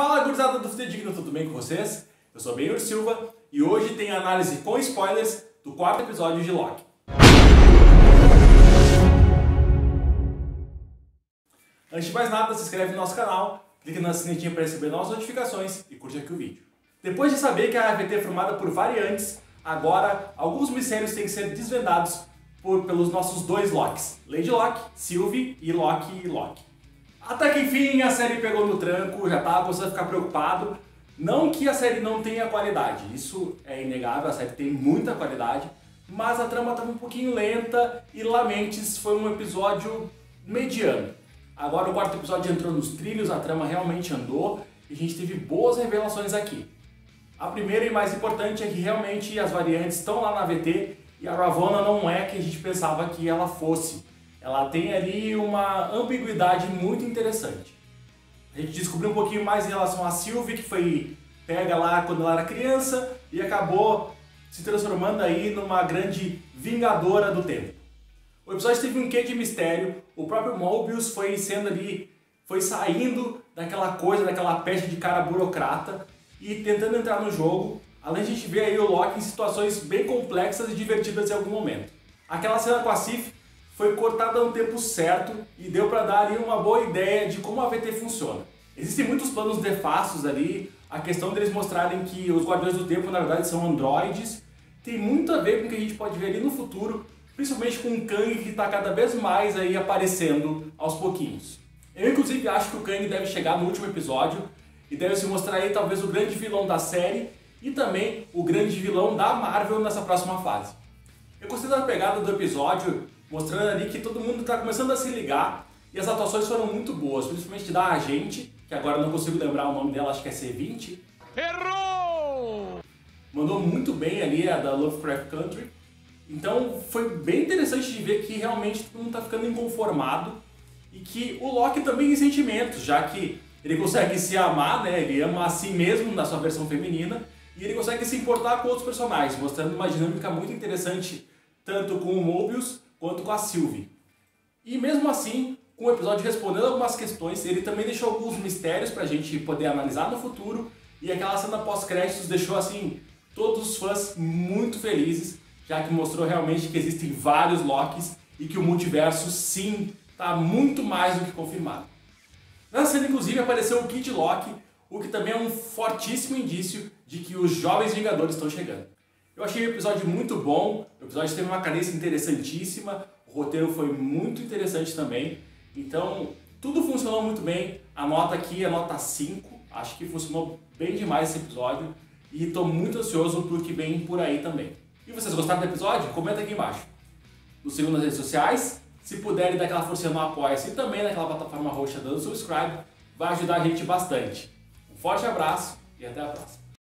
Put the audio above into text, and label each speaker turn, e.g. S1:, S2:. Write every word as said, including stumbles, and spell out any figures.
S1: Fala, gurizada do Fidedigno, tudo bem com vocês? Eu sou Benhur Silva e hoje tem análise com spoilers do quarto episódio de Loki. Antes de mais nada, se inscreve no nosso canal, clica na sinetinha para receber novas notificações e curte aqui o vídeo. Depois de saber que a A V T é formada por variantes, agora alguns mistérios têm que ser desvendados por, pelos nossos dois Lokis, Lady Locke, Sylvie e Loki Loki. Até que enfim a série pegou no tranco, já estava começando a ficar preocupado. Não que a série não tenha qualidade, isso é inegável, a série tem muita qualidade, mas a trama estava um pouquinho lenta e Lamentes foi um episódio mediano. Agora o quarto episódio entrou nos trilhos, a trama realmente andou e a gente teve boas revelações aqui. A primeira e mais importante é que realmente as variantes estão lá na A V T e a Ravonna não é que a gente pensava que ela fosse. Ela tem ali uma ambiguidade muito interessante. A gente descobriu um pouquinho mais em relação a Sylvie, que foi pega lá quando ela era criança e acabou se transformando aí numa grande vingadora do tempo. O episódio teve um quê de mistério, o próprio Mobius foi sendo ali, foi saindo daquela coisa, daquela peste de cara burocrata e tentando entrar no jogo, além de a gente ver aí o Loki em situações bem complexas e divertidas em algum momento. Aquela cena com a Sif foi cortada no tempo certo e deu para dar ali uma boa ideia de como a A V T funciona. Existem muitos planos nefastos ali, a questão deles mostrarem que os Guardiões do Tempo na verdade são androides, tem muito a ver com o que a gente pode ver ali no futuro, principalmente com o Kang que está cada vez mais aí aparecendo aos pouquinhos. Eu inclusive acho que o Kang deve chegar no último episódio e deve se mostrar aí talvez o grande vilão da série e também o grande vilão da Marvel nessa próxima fase. Eu gostei da pegada do episódio, mostrando ali que todo mundo está começando a se ligar e as atuações foram muito boas, principalmente da agente, que agora eu não consigo lembrar o nome dela, acho que é C vinte. Errou! Mandou muito bem ali a da Lovecraft Country. Então foi bem interessante de ver que realmente todo mundo está ficando inconformado e que o Loki também tem sentimentos, já que ele consegue se amar, né? Ele ama a si mesmo na sua versão feminina e ele consegue se importar com outros personagens, mostrando uma dinâmica muito interessante tanto com o Mobius quanto com a Sylvie. E mesmo assim, com o episódio respondendo algumas questões, ele também deixou alguns mistérios pra gente poder analisar no futuro e aquela cena pós-créditos deixou assim todos os fãs muito felizes, já que mostrou realmente que existem vários Lokis e que o multiverso sim está muito mais do que confirmado. Nessa cena inclusive apareceu o Kid Loki, o que também é um fortíssimo indício de que os Jovens Vingadores estão chegando. Eu achei o episódio muito bom, o episódio teve uma cadência interessantíssima, o roteiro foi muito interessante também, então tudo funcionou muito bem, a nota aqui é nota cinco, acho que funcionou bem demais esse episódio e estou muito ansioso por que vem por aí também. E vocês gostaram do episódio? Comenta aqui embaixo. Nos sigam nas redes sociais, se puderem dar aquela forcinha no Apoia-se e também naquela plataforma roxa dando subscribe, vai ajudar a gente bastante. Um forte abraço e até a próxima.